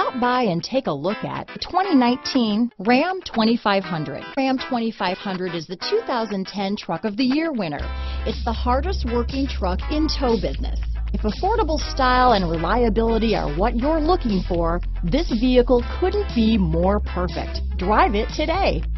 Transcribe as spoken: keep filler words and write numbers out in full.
Stop by and take a look at the twenty nineteen Ram twenty-five hundred. Ram twenty-five hundred is the two thousand ten Truck of the Year winner. It's the hardest working truck in tow business. If affordable style and reliability are what you're looking for, this vehicle couldn't be more perfect. Drive it today.